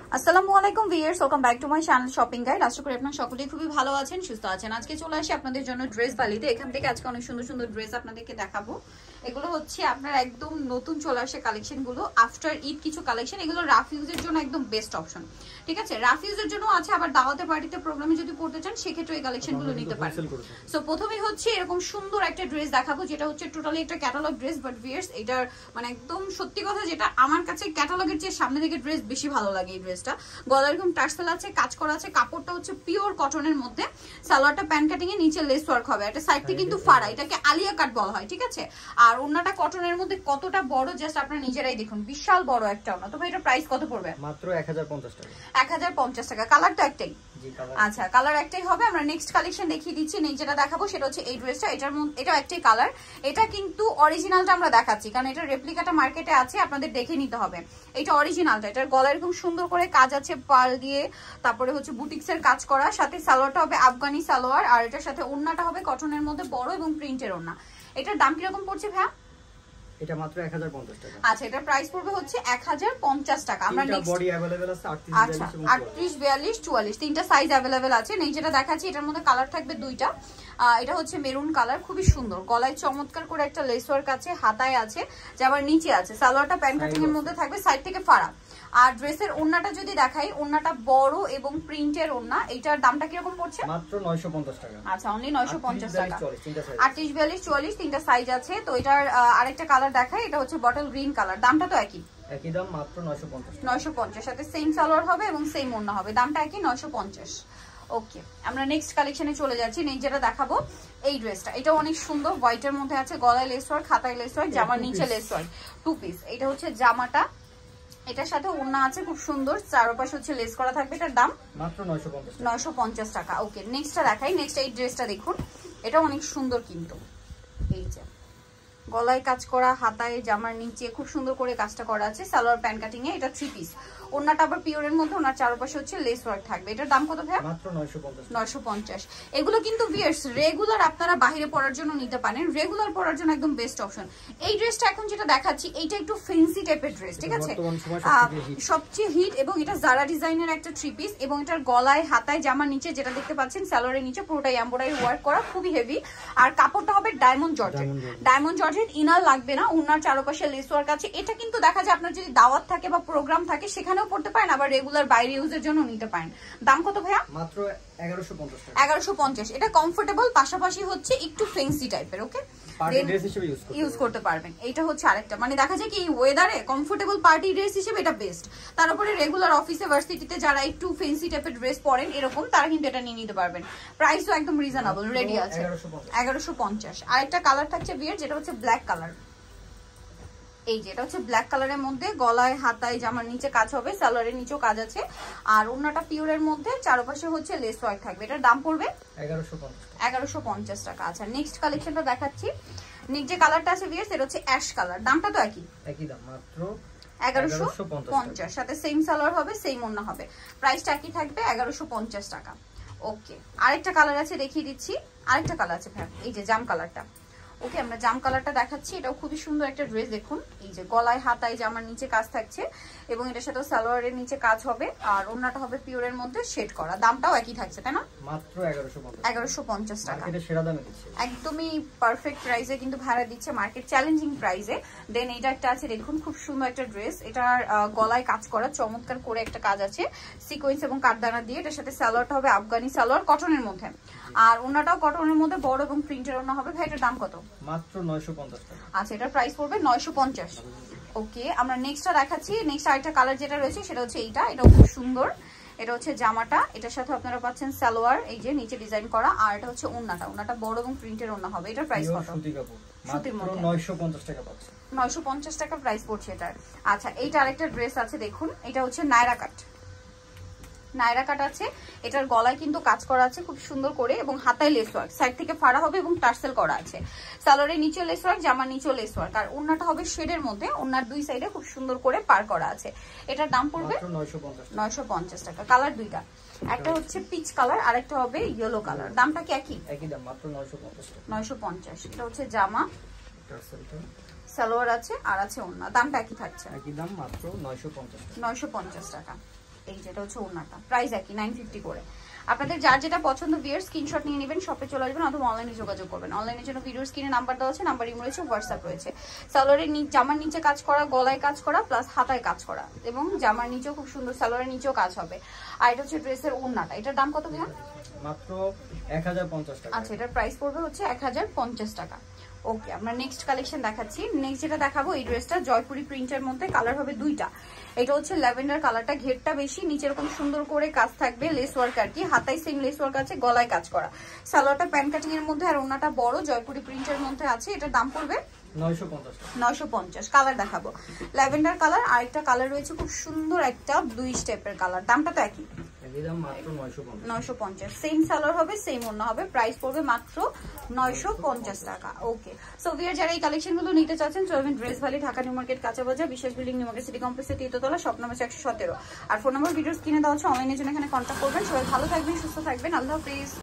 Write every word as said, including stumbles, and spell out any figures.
আসসালামু আলাইকুম viewers, welcome back to my channel shopping guide. আশা করি আপনারা সকলেই খুবই ভালো আছেন, সুস্থ আছেন। আজকে চলে আসি আপনাদের জন্য ড্রেস বালিতে। এখান থেকে আজকে অনেক সুন্দর সুন্দর ড্রেস আপনাদেরকে দেখাবো। এগুলো হচ্ছে আপনার একদম নতুন চলে আসে কালেকশনগুলো, আফটার ঈদ কিছু কালেকশন। এগুলো রাফ ইউজের জন্য একদম বেস্ট অপশন, ঠিক আছে? রাফ ইউজের জন্য আছে, আবার দাওয়াতে পার্টিতে প্রোগ্রামে যদি পড়তে চান সেক্ষেত্রে এই কালেকশনগুলো নিতে পারেন। সো প্রথমেই হচ্ছে এরকম সুন্দর একটা ড্রেস দেখাবো, যেটা হচ্ছে টোটালি একটা ক্যাটালগ ড্রেস। বাট ভিউয়ার্স, এটার মানে একদম সত্যি কথা, যেটা আমার কাছে ক্যাটালগের চেয়ে সামনে থেকে ড্রেস বেশি ভালো লাগে। এই ড্রেসটা গলা এরকম টার্সেল আছে, কাজ করা আছে, কাপড়টা হচ্ছে পিওর কটনের মধ্যে, সালোয়ারটা প্যান্ট কাটিং এ, নিচে লেস ওয়ার্ক হবে, একটা সাইড থেকে কিন্তু ফাড়া, এটাকে আলিয়া কাট বলা হয়, ঠিক আছে? আর ওন্নাটা কটনের মধ্যে কতটা বড় জাস্ট আপনারা নিজেরাই দেখুন, বিশাল বড় একটা ওন্না। তো ভাই এটা প্রাইস কত পড়বে? মাত্র এক হাজার পঞ্চাশ টাকা। এক হাজার পঞ্চাশ টাকা। কালার তো একটাই? আচ্ছা, কালার একটাই হবে। আমরা নেক্সট কালেকশন দেখিয়ে দিচ্ছি। নেক্সট যেটা দেখাবো সেটা হচ্ছে এই ড্রেসটা। এটার মধ্যে এটাও একটাই কালার। এটা কিন্তু অরিজিনালটা আমরা দেখাচ্ছি, কারণ এটার রেপ্লিকাটা মার্কেটে আছে, আপনাদের দেখে নিতে হবে। এটা অরিজিনালটা। এটার গলা এরকম সুন্দর করে কাজ আছে পাল দিয়ে, তারপরে হচ্ছে বুটিক্সের কাজ করা, সাথে সালোয়ারটা হবে আফগানি সালোয়ার, আর এটার সাথে ওন্নাটা হবে কটনের মধ্যে বড় এবং প্রিন্টের ওন্না। এটার দাম কিরকম পড়ছে ভাইয়া? এটা মাত্র এক হাজার পঞ্চাশ টাকা। আচ্ছা, এটা প্রাইস পড়বে হচ্ছে এক হাজার পঞ্চাশ টাকা। আমরা নেক্সট বডি अवेलेबल আছে আটত্রিশ, বিয়াল্লিশ, চুয়াল্লিশ, তিনটা সাইজ अवेलेबल আছে। নেই যেটা দেখাচ্ছি এটার মধ্যে কালার থাকবে দুইটা। এটা হচ্ছে মেরুন কালার, খুবই সুন্দর। গলায় চমৎকার করে একটা লেস ওয়ার্ক আছে, হাতায় আছে, যে আবার নিচে আছে। সালোয়ারটা প্যান্ট কাটিং এর মধ্যে থাকবে, সাইড থেকে ফাড়া। আর ড্রেসের ওন্নাটা যদি দেখাই, ওন্নাটা বড় এবং প্রিন্টের ওন্না। এইটার দামটা কিরকম পড়ছে? মাত্র নয়শো পঞ্চাশ টাকা। আচ্ছা, অনলি নয়শো পঞ্চাশ টাকা। আটত্রিশ, বিয়াল্লিশ, চুয়াল্লিশ, তিনটা সাইজ আছে। তো এটার আরেকটা কালার দেখাই, এটা হচ্ছে বটল গ্রিন কালার। দামটা তো একই? একই দাম, মাত্র নয়শো পঞ্চাশ। নয়শো পঞ্চাশ, সাথে সেম সালোয়ার হবে এবং সেম ওন্না হবে, দামটা একই, নয়শো পঞ্চাশ। ওকে, আমরা নেক্সট কালেকশনে চলে যাচ্ছি। নেই যেটা দেখাবো এই ড্রেসটা। এটা অনেক সুন্দর, হোয়াইটের মধ্যে আছে, গলায় লেস ওয়ার্ক, হাতায় লেস ওয়ার্ক, জামার নিচে লেস ওয়ার্ক, টু পিস। এটা হচ্ছে জামাটা, এটার সাথে ওন্না আছে খুব সুন্দর, চারপাশে হচ্ছে লেস করা থাকবে। এটার দাম মাত্র নয়শো পঞ্চাশ টাকা। ওকে, নেক্সটটা দেখাই। নেক্সট এই ড্রেসটা দেখুন, এটা অনেক সুন্দর কিন্তু। এই যে গলায় কাজ করা, হাতায় জামার নিচে খুব সুন্দর করে কাজটা করা আছে, সালোয়ার প্যান্ট কাটিং এ। এটা থ্রি পিস, ওন্নাটা আবার পিওরের মধ্যে, ওনার চারপাশে হচ্ছে লেস ওয়ার্ক থাকবে। এটার দাম কত ভাই? মাত্র নয়শো পঞ্চাশ। নয়শো পঞ্চাশ। এগুলো কিন্তু ভিউয়ার্স রেগুলার আপনারা বাইরে পরার জন্য নিতে পারেন, রেগুলার পরার জন্য একদম বেস্ট অপশন। এই ড্রেসটা এখন যেটা দেখাচ্ছি, এইটা একটু ফ্যান্সি টাইপের ড্রেস, ঠিক আছে? সবচেয়ে হিট, এবং এটা জারা ডিজাইনের একটা থ্রি পিস, এবং এটার গলায়, হাতায়, জামার নিচে যেটা দেখতে পাচ্ছেন, সালোয়ারের নিচে পুরোটাই এমব্রয়ডারি ওয়ার্ক করা, খুবই হেভি। আর কাপড়টা হবে diamond georgette. Diamond georgette, inner লাগবে না, ওনার চারপাশে লেস ওয়ার্ক আছে। এটা কিন্তু দেখা যায় আপনার যদি দাওয়াত থাকে বা প্রোগ্রাম থাকে সেখানেও পড়তে পারেন, আবার রেগুলার বাইরে ইউজের জন্য নিতে পারেন। দাম কত ভাইয়া? মাত্র এগারোশো পঞ্চাশ টাকা। এগারোশো পঞ্চাশ। এটা কমফোর্টেবল, পাশাপাশি হচ্ছে একটু ফ্যান্সি টাইপের। ওকে, পার্টি ড্রেস হিসেবে ইউজ করতে পারবেন। এটা হচ্ছে আরেকটা, মানে দেখা যায় কি এই ওয়েদারে কমফোর্টেবল পার্টি ড্রেস হিসেবে এটা বেস্ট। তার উপরে রেগুলার অফিসে, ভার্সিটিতে যারা একটু ফ্যান্সি টাইপের ড্রেস পরেন এরকম, তারা কিন্তু এটা নিয়ে নিতে পারবেন। প্রাইসও একদম রিজনেবল, রেডি আছে, এগারোশো পঞ্চাশ। আরেকটা কালার থাকছে বিয়ের, যেটা হচ্ছে ব্ল্যাক কালার। এই যে এটা হচ্ছে ব্ল্যাক কালারের মধ্যে, গলায়, হাতায়, জামার নিচে কাজ হবে, সালোয়ারের নিচেও কাজ আছে, আর ওন্নাটা পিওরের মধ্যে, চারপাশে হচ্ছে লেস ওয়ার্ক থাকবে। এটার দাম পড়বে এগারোশো পঞ্চাশ টাকা। আচ্ছা, নেক্সট কালেকশনটা দেখাচ্ছি। নেক্সট যে কালারটা আছে ভিউয়ার্স, এটা হচ্ছে অ্যাশ কালার। দামটা তো একই? একই দাম, মাত্র এগারোশো পঞ্চাশ, সাথে সেম সালোয়ার হবে, সেম ওন্না হবে, প্রাইসটা একই থাকবে, এগারোশো পঞ্চাশ টাকা। ওকে, আরেকটা কালার আছে, দেখিয়ে দিচ্ছি। আরেকটা কালার আছে ভাই, এই যে জাম কালারটা। ওকে, আমরা জাম কালারটা দেখাচ্ছি। এটাও খুবই সুন্দর একটা ড্রেস। দেখুন, এই যে গলায়, হাতায়, জামার নিচে কাজ থাকছে, এবং এটার সাথে সালোয়ারের নিচে কাজ হবে, আর ওন্নাটা হবে পিওরের মধ্যে শেড করা। দামটাও একই থাকছে, তাই না? মাত্র এগারোশো পঞ্চাশ টাকা। মার্কেটে সেরা দামে দিচ্ছে, একদমই পারফেক্ট প্রাইসে কিন্তু ভাড়া দিচ্ছে, মার্কেট চ্যালেঞ্জিং প্রাইসে। দেন এটা একটা আছে, দেখুন খুব সুন্দর একটা ড্রেস। এটার গলায় কাজ করা, চমৎকার করে একটা কাজ আছে সিকোয়েন্স এবং কাঠদানা দিয়ে। এটার সাথে সালোয়ারটা হবে আফগানি সালোয়ার, কটনের মধ্যে, আর ওন্নাটাও কটনের মধ্যে বড় এবং প্রিন্টের ওন্না হবে। ভাই এটার দাম কত? মাত্র নয়শো পঞ্চাশ টাকা। আচ্ছা, এটার প্রাইস পড়বে নয়শো পঞ্চাশ। ওকে, আমরা নেক্সটটা দেখাচ্ছি। নেক্সট আরেকটা কালার যেটা রয়েছে সেটা হচ্ছে এইটা। এটাও খুব সুন্দর। এটা হচ্ছে জামাটা, এটার সাথে আপনারা পাচ্ছেন সালোয়ার, এই যে নিচে ডিজাইন করা, আর এটা হচ্ছে ওন্নাটা। ওন্নাটা বড় এবং প্রিন্টের ওন্না হবে। এটার প্রাইস কত? সুতি কাপড়, মাত্র নয়শো পঞ্চাশ টাকা পাচ্ছে। নয়শো পঞ্চাশ টাকা প্রাইস পড়ছে এটার। আচ্ছা, এইটা আরেকটা ড্রেস আছে, দেখুন। এটা হচ্ছে নায়রাকাট। নায়রাকাট আছে, এটার গলায় কিন্তু কাজ করা আছে খুব সুন্দর করে, এবং হাতায় লেস ওয়ার্ক, সাইড থেকে ফাড়া হবে এবং টার্সেল করা আছে, সালোয়ারের নিচে লেস ওয়ার্ক, জামার নিচে লেস ওয়ার্ক, আর ওন্নাটা হবে শেডের মধ্যে, ওন্নার দুই সাইডে খুব সুন্দর করে পার করা আছে। এটার দাম পড়বে নয়শো পঞ্চাশ টাকা। কালার দুইটা, একটা হচ্ছে পিচ কালার, আর একটা হবে ইয়েলো কালার। দামটা কি একই? একই দাম, মাত্র নয়শো পঞ্চাশ টাকা। নয়শো পঞ্চাশ। এটা হচ্ছে জামা, সালোয়ার আছে, আর আছে ওন্না, দামটা একই থাকছে, একই দাম, মাত্র নয়শো পঞ্চাশ টাকা। নয়শো পঞ্চাশ টাকা। এই যেটা হচ্ছে ওড়নাটা, প্রাইস একই নাইন ফিফটি করে। আপনাদের যার যেটা পছন্দ ভিউয়ার স্ক্রিনশট নিয়ে নেবেন, শপে চলে আসবেন অথবা অনলাইনে যোগাযোগ করবেন। অনলাইনের জন্য ভিডিওর স্ক্রিনে নাম্বার দেওয়া আছে, নাম্বার ইমো রয়েছে, হোয়াটসঅ্যাপ রয়েছে। সালোয়ারের জামার নিচে কাজ করা, গলায় কাজ করা, প্লাস হাতায় কাজ করা, এবং জামার নিচেও খুব সুন্দর সালোয়ারের নিচেও কাজ হবে। আর এটা হচ্ছে ড্রেসের ওড়নাটা, এটার দাম কত ভাইয়া? মাত্র এক হাজার পঞ্চাশ টাকা। আচ্ছা, এটার প্রাইস পড়বে হচ্ছে এক হাজার পঞ্চাশ টাকা। ওকে, আমরা নেক্সট কালেকশন দেখাচ্ছি। নেক্সট যেটা দেখাবো এই ড্রেসটা জয়পুরি প্রিন্টের মধ্যে, কালার হবে দুইটা। এটা হচ্ছে ল্যাভেন্ডার কালারটা, ঘেরটা বেশি, নিচে এরকম সুন্দর করে কাজ থাকবে, লেস ওয়ার্ক আর কি, হাতায় সেম লেস ওয়ার্ক আছে, গলায় কাজ করা। সালোয়ারটা প্যান্ট কাটিং এর মধ্যে, আর ওনাটা বড় জয়পুরি প্রিন্টের মধ্যে আছে। এটার দাম পড়বে নয়শো পঞ্চাশ টাকা। নয়শো পঞ্চাশ। কালার দেখাবো, ল্যাভেন্ডার কালার, আরেকটা কালার রয়েছে খুব সুন্দর একটা দুই স্টেপের কালার। দামটা তো একই, নয়শো পঞ্চাশ। সেম সালোয়ার হবে, সেম ওড়না হবে, প্রাইস পড়বে মাত্র নয়শো পঞ্চাশ টাকা। ওকে, সো ভিউয়ার যারা এই কালেকশন গুলো নিতে চাচ্ছেন চলবেন Dress Valley, Dhaka New Market, কাঁচা বাজার, বিশেষ বিল্ডিং, নিউ মার্কেট সিটি কমপ্লেক্সের তৃতীয়তলা, শপ নাম্বার একশো সতেরো। আর ফোন নাম্বার ভিডিওস কিনে দেওয়া হচ্ছে, অনলাইনের জন্য এখানে কন্ট্যাক্ট করবেন। সবাই ভালো থাকবেন, সুস্থ থাকবেন, আল্লাহ হাফেজ।